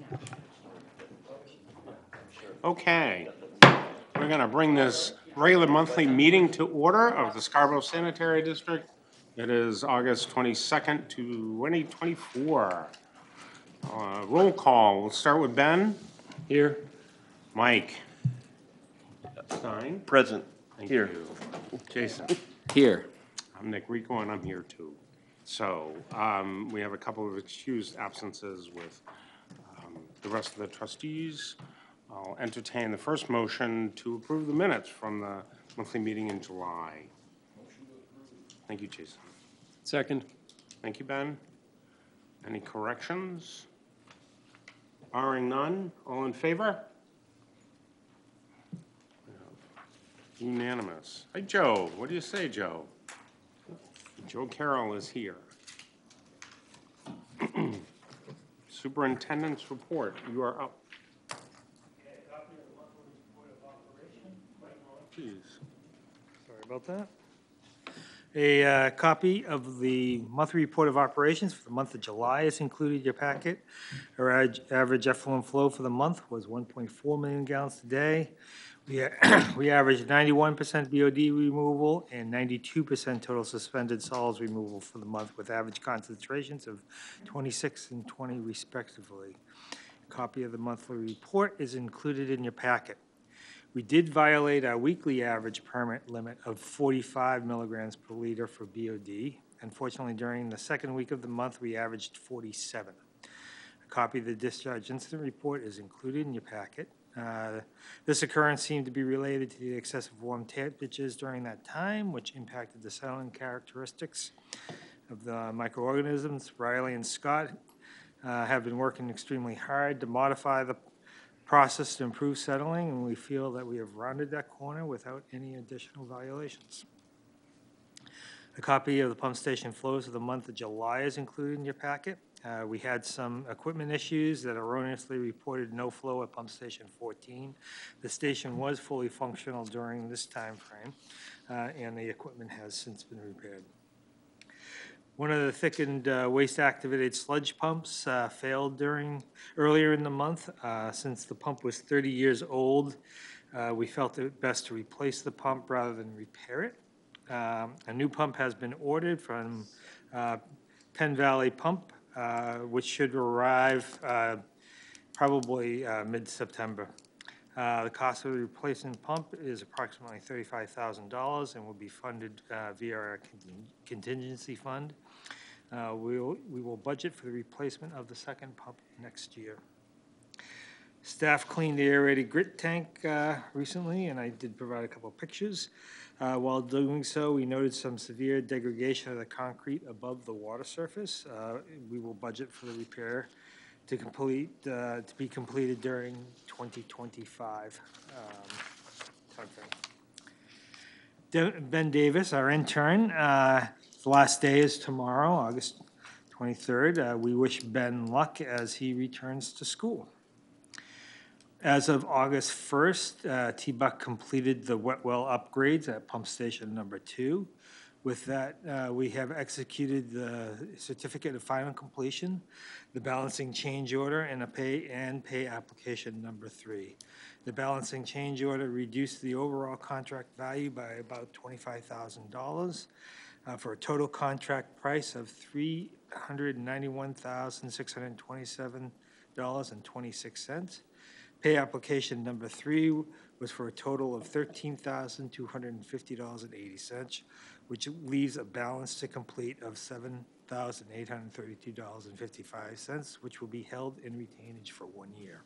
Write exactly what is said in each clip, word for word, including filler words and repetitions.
Okay, we're going to bring this regular monthly meeting to order of the Scarborough Sanitary District. It is August twenty-second to twenty twenty-four. Uh, roll call. We'll start with Ben. Here. Mike. Stein. Present. Thank Here. you. Jason. Here. I'm Nick Rico, and I'm here too. So um, we have a couple of excused absences with um, the rest of the trustees. I'll entertain the first motion to approve the minutes from the monthly meeting in July. Motion to approve. Thank you, Jason. Second. Thank you, Ben. Any corrections? Barring none, all in favor? Unanimous. Hey, Joe. What do you say, Joe? Joe Carroll is here. Superintendent's report. You are up. Please. Sorry about that. A uh, copy of the monthly report of operations for the month of July is included in your packet. Our average effluent flow for the month was one point four million gallons a day. We, we averaged ninety-one percent B O D removal and ninety-two percent total suspended solids removal for the month, with average concentrations of twenty-six and twenty respectively. A copy of the monthly report is included in your packet. We did violate our weekly average permit limit of forty-five milligrams per liter for B O D. Unfortunately, during the second week of the month, we averaged forty-seven. A copy of the discharge incident report is included in your packet. Uh, this occurrence seemed to be related to the excessive warm temperatures during that time, which impacted the settling characteristics of the microorganisms. Riley and Scott uh, have been working extremely hard to modify the process to improve settling, and we feel that we have rounded that corner without any additional violations. A copy of the pump station flows of the month of July is included in your packet. Uh, we had some equipment issues that erroneously reported no flow at pump station fourteen. The station was fully functional during this time frame, uh, and the equipment has since been repaired. One of the thickened uh, waste-activated sludge pumps uh, failed during earlier in the month. Uh, since the pump was thirty years old, uh, we felt it best to replace the pump rather than repair it. Um, a new pump has been ordered from uh, Penn Valley Pump, uh, which should arrive uh, probably uh, mid-September. Uh, the cost of the replacement pump is approximately thirty-five thousand dollars and will be funded uh, via our contingency fund. Uh, we will, we will budget for the replacement of the second pump next year. Staff cleaned the aerated grit tank uh, recently, and I did provide a couple of pictures. Uh, while doing so, we noted some severe degradation of the concrete above the water surface. Uh, we will budget for the repair to complete uh, to be completed during twenty twenty-five um, timeframe. Ben Davis, our intern, uh, the last day is tomorrow, August twenty-third. Uh, we wish Ben luck as he returns to school. As of August first, uh, T-Buck completed the wet well upgrades at pump station number two. With that, uh, we have executed the certificate of final completion, the balancing change order, and a pay and pay application number three. The balancing change order reduced the overall contract value by about twenty-five thousand dollars uh, for a total contract price of three hundred ninety-one thousand six hundred twenty-seven dollars and twenty-six cents. Pay application number three was for a total of thirteen thousand two hundred fifty dollars and eighty cents, which leaves a balance to complete of seven thousand eight hundred thirty-two dollars and fifty-five cents, which will be held in retainage for one year.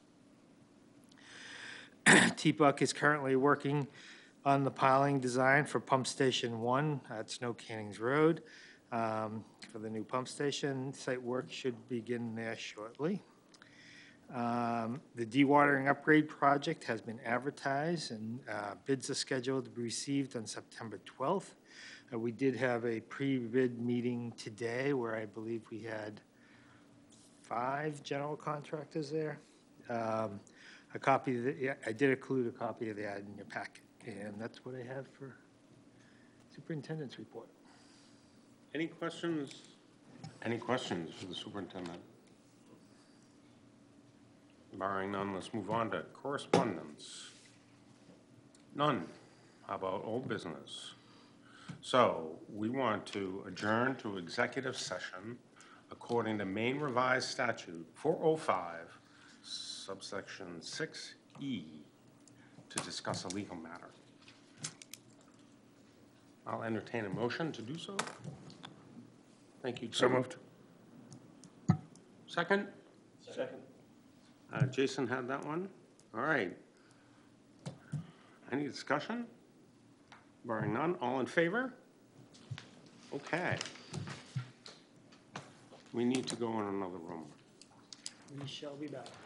T-Buck is currently working on the piling design for pump station one at Snow Cannings Road. Um, for the new pump station, site work should begin there shortly. Um, the dewatering upgrade project has been advertised, and uh, bids are scheduled to be received on September twelfth. Uh, we did have a pre-bid meeting today where I believe we had five general contractors there. Um, a copy of the, yeah, I did include a copy of the ad in your packet, and that's what I have for superintendent's report. Any questions? Any questions for the superintendent? Barring none, let's move on to correspondence. None. How about old business? So we want to adjourn to executive session according to Maine Revised Statute four oh five, subsection six E, to discuss a legal matter. I'll entertain a motion to do so. Thank you, Tim. So moved. Second? Second. Uh, Jason had that one? All right. Any discussion? Barring none, all in favor? Okay. We need to go in another room. We shall be back.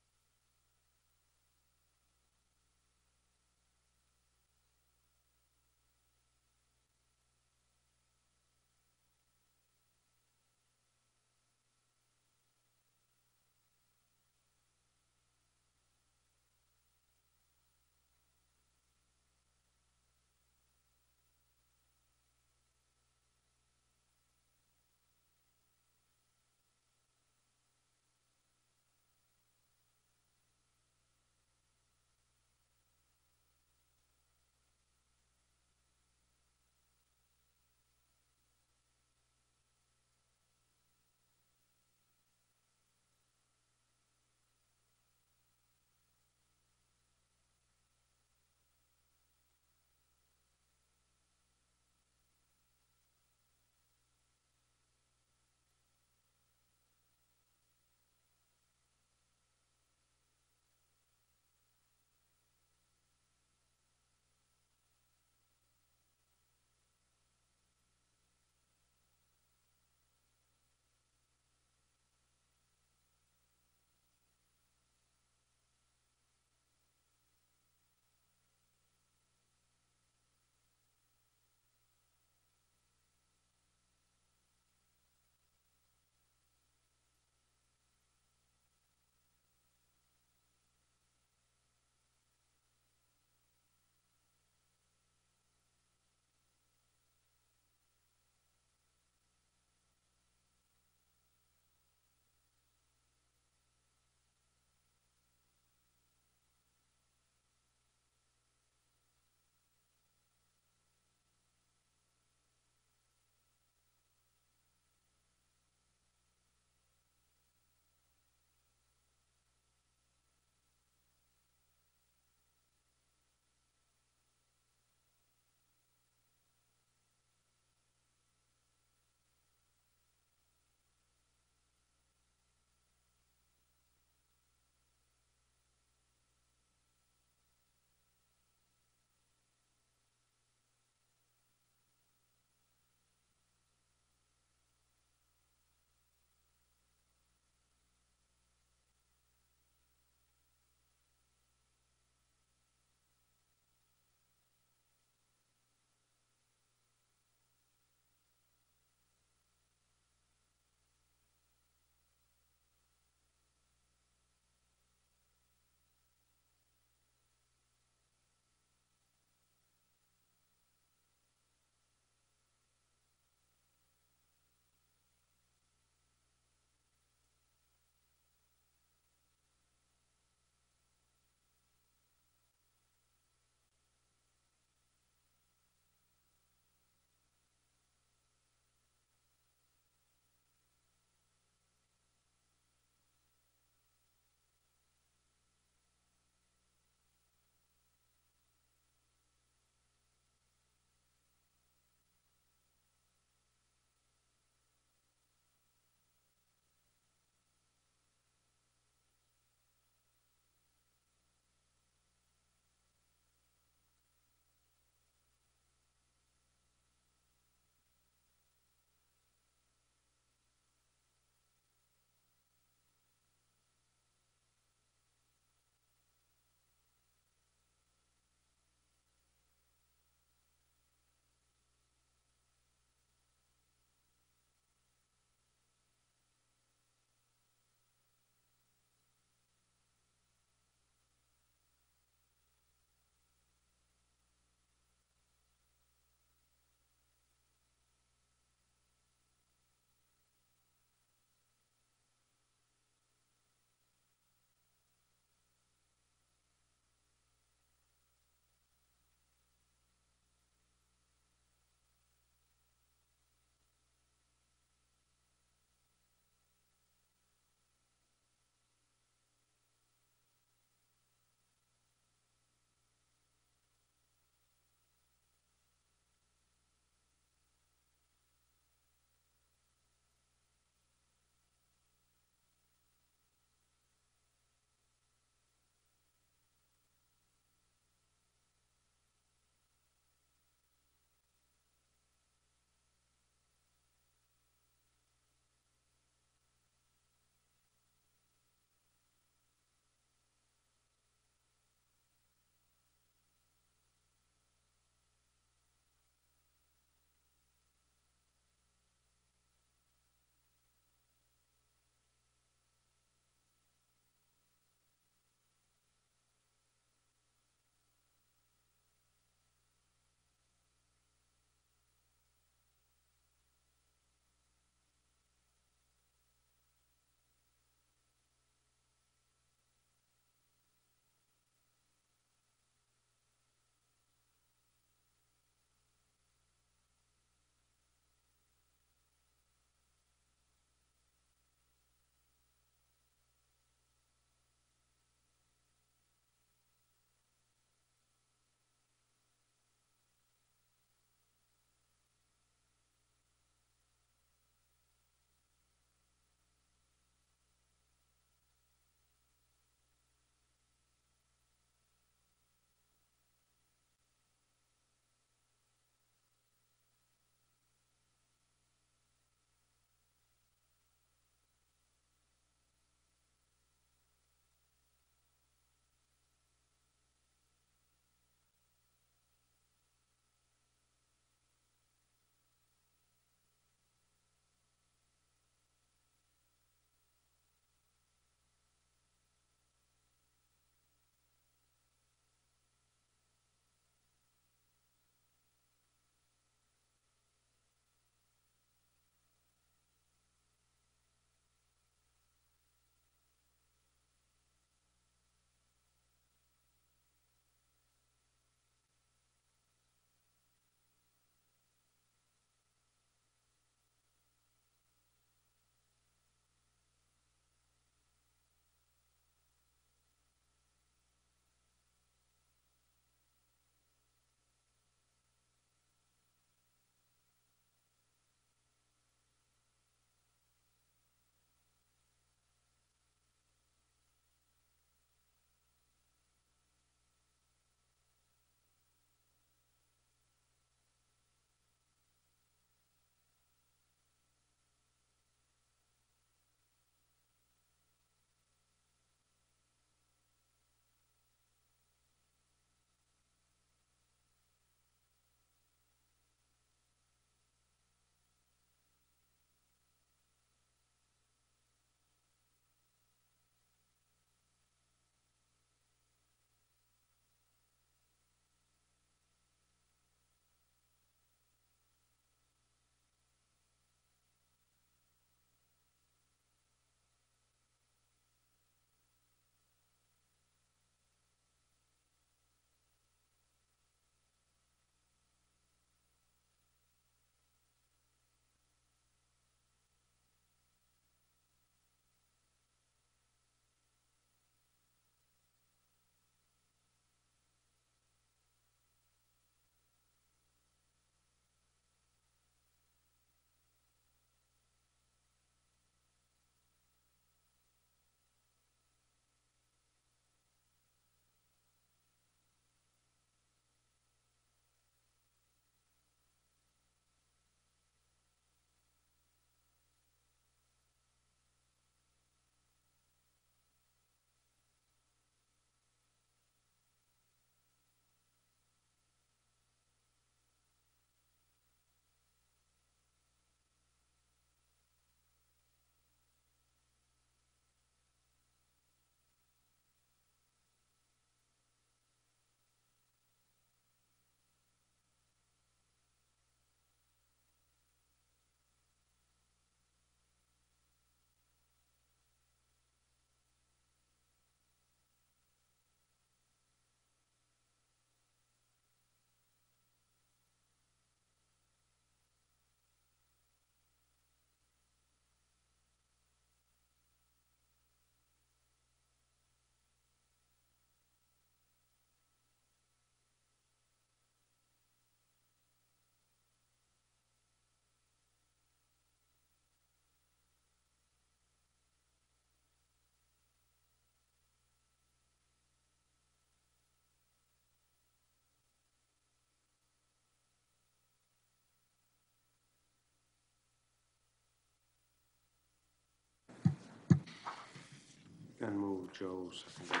Ben moved, Joe seconded.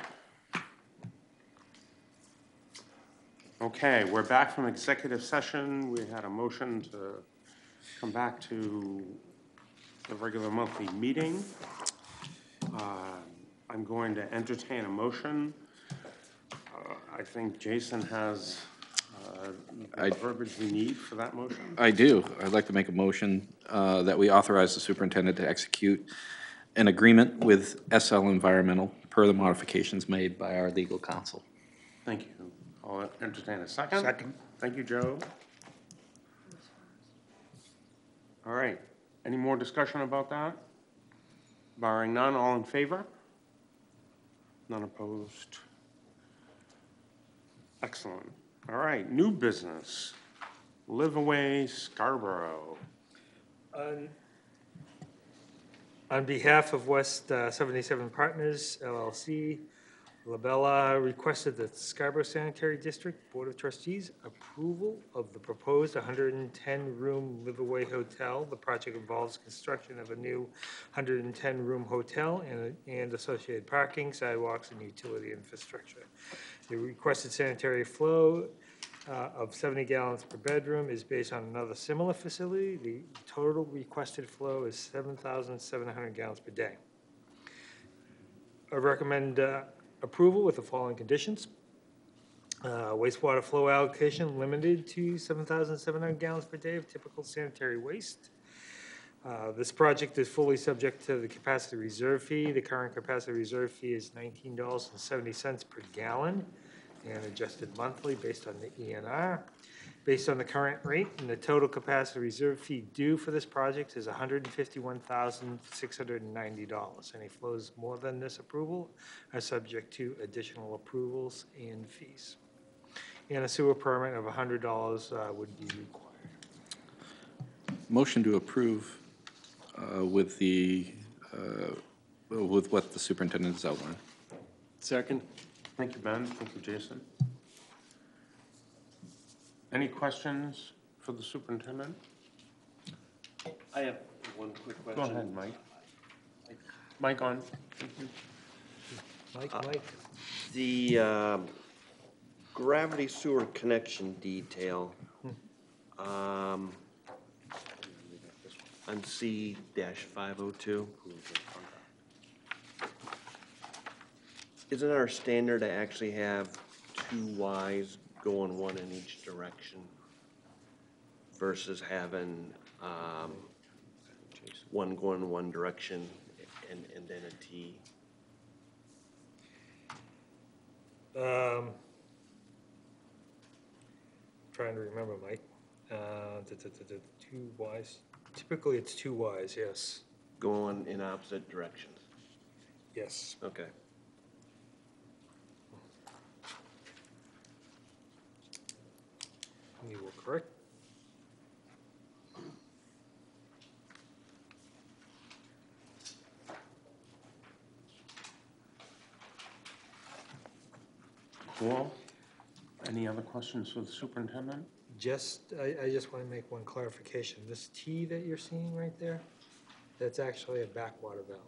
Okay, we're back from executive session. We had a motion to come back to the regular monthly meeting. Uh, I'm going to entertain a motion. Uh, I think Jason has uh, the I- verbiage we need for that motion. I do. I'd like to make a motion uh, that we authorize the superintendent to execute an agreement with S L Environmental per the modifications made by our legal counsel. Thank you. I'll entertain a second. Second. Thank you, Joe. All right. Any more discussion about that? Barring none, all in favor? None opposed? Excellent. All right, new business. Live Away Scarborough. On on behalf of West uh, seventy-seven Partners, L L C, Labella requested that Scarborough Sanitary District Board of Trustees approval of the proposed one hundred ten room Live-Away Hotel. The project involves construction of a new one hundred ten room hotel and, and associated parking, sidewalks, and utility infrastructure. The requested sanitary flow uh, of seventy gallons per bedroom is based on another similar facility. The total requested flow is seven thousand seven hundred gallons per day. I recommend uh, approval with the following conditions. Uh, Wastewater flow allocation limited to seven thousand seven hundred gallons per day of typical sanitary waste. Uh, This project is fully subject to the capacity reserve fee. The current capacity reserve fee is nineteen dollars and seventy cents per gallon and adjusted monthly based on the E N R. Based on the current rate, and the total capacity reserve fee due for this project is one hundred fifty-one thousand six hundred ninety dollars. Any flows more than this approval are subject to additional approvals and fees. And a sewer permit of one hundred dollars uh, would be required. Motion to approve uh, with the, uh, with what the superintendent has outlined. Second. Thank you, Ben. Thank you, Jason. Any questions for the superintendent? I have one quick Go question. ahead, Mike. Mike on. Thank you. Mike, Mike? The um, gravity sewer connection detail, um, on C five oh two. Isn't our standard to actually have two Ys going one in each direction versus having um, one going one direction and, and then a T? Um, Trying to remember, Mike. Uh, da, da, da, da, Two Ys. Typically, it's two Ys, yes. Going in opposite directions. Yes. Okay. You were correct. Cool. Any other questions for the superintendent? Just, I, I just want to make one clarification. This T that you're seeing right there, that's actually a backwater valve.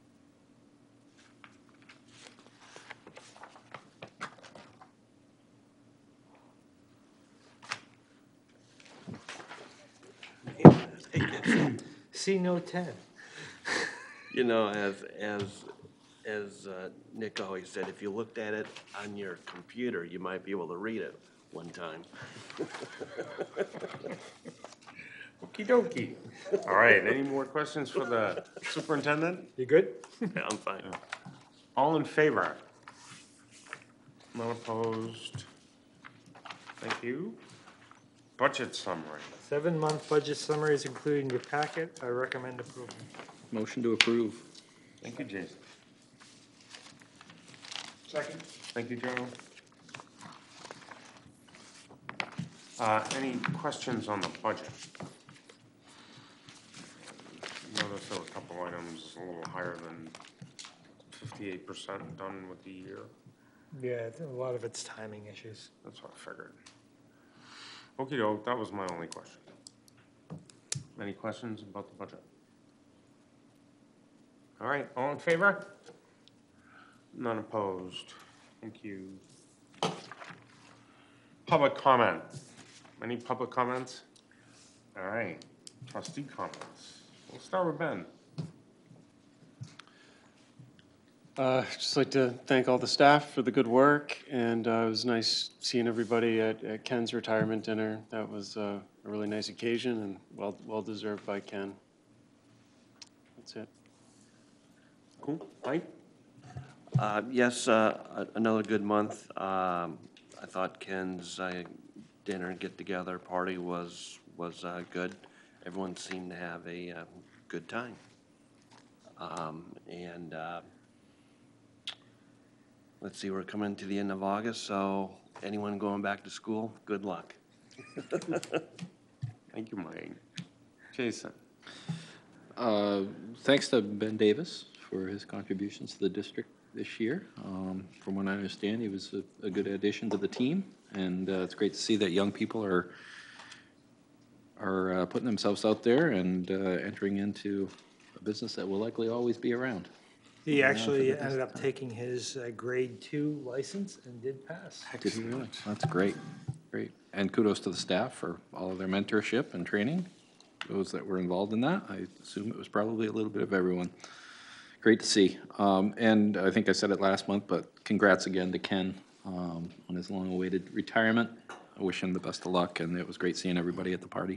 C note ten. You know, as, as, as uh, Nick always said, if you looked at it on your computer, you might be able to read it one time. Okey dokey. All right, any more questions for the superintendent? You good? Yeah, I'm fine. All in favor? None opposed? Thank you. Budget summary. Seven-month budget summary is included in your packet. I recommend approval. Motion to approve. Thank you, Jason. Second. Thank you, Joe. Uh, any questions on the budget? Notice there were a couple items a little higher than fifty-eight percent done with the year. Yeah, a lot of it's timing issues. That's what I figured. Okey doke, that was my only question. Any questions about the budget? All right, all in favor? None opposed. Thank you. Public comment. Any public comments? All right, trustee comments. We'll start with Ben. Uh, Just like to thank all the staff for the good work, and uh, it was nice seeing everybody at at Ken's retirement dinner. That was uh, a really nice occasion and well, well-deserved by Ken. That's it. Cool. Mike? Uh, Yes, uh, a- another good month. Um, I thought Ken's uh, dinner get-together party was, was uh, good. Everyone seemed to have a uh, good time. Um, And uh, let's see, we're coming to the end of August, so anyone going back to school, good luck. Thank you, Mike. Jason? Uh, Thanks to Ben Davis for his contributions to the district this year. Um, From what I understand, he was a, a good addition to the team, and uh, it's great to see that young people are, are uh, putting themselves out there and uh, entering into a business that will likely always be around. He actually ended up taking his uh, grade two license and did pass. Did he really? That's great, great. And kudos to the staff for all of their mentorship and training. Those that were involved in that, I assume it was probably a little bit of everyone. Great to see. Um, And I think I said it last month, but congrats again to Ken um, on his long-awaited retirement. I wish him the best of luck, and it was great seeing everybody at the party.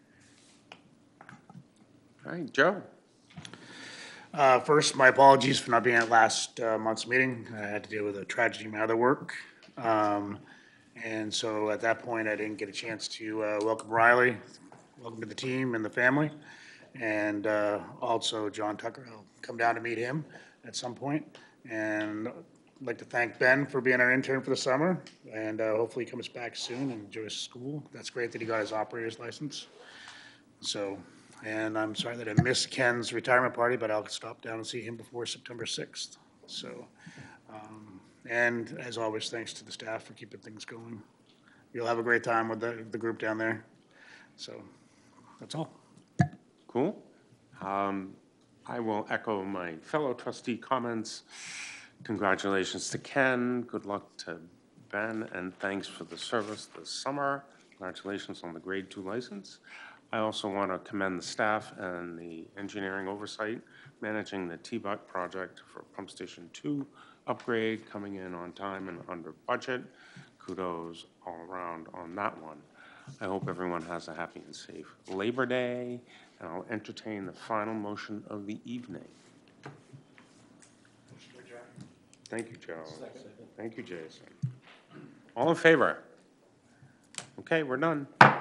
All right, Joe? Uh, First, my apologies for not being at last uh, month's meeting. I had to deal with a tragedy in my other work. Um, And so at that point, I didn't get a chance to uh, welcome Riley, welcome to the team and the family. And uh, also John Tucker, I'll come down to meet him at some point. And I'd like to thank Ben for being our intern for the summer. And uh, hopefully he comes back soon and enjoys school. That's great that he got his operator's license. So, and I'm sorry that I missed Ken's retirement party, but I'll stop down and see him before September sixth. So, um, and as always, thanks to the staff for keeping things going. You'll have a great time with the, the group down there. So, that's all. Cool. Um, I will echo my fellow trustee comments. Congratulations to Ken. Good luck to Ben, and thanks for the service this summer. Congratulations on the grade two license. I also want to commend the staff and the engineering oversight managing the T-Buck project for Pump Station two upgrade, coming in on time and under budget. Kudos all around on that one. I hope everyone has a happy and safe Labor Day, and I'll entertain the final motion of the evening. Thank you, Joe. Thank you, Jason. All in favor? Okay, we're done.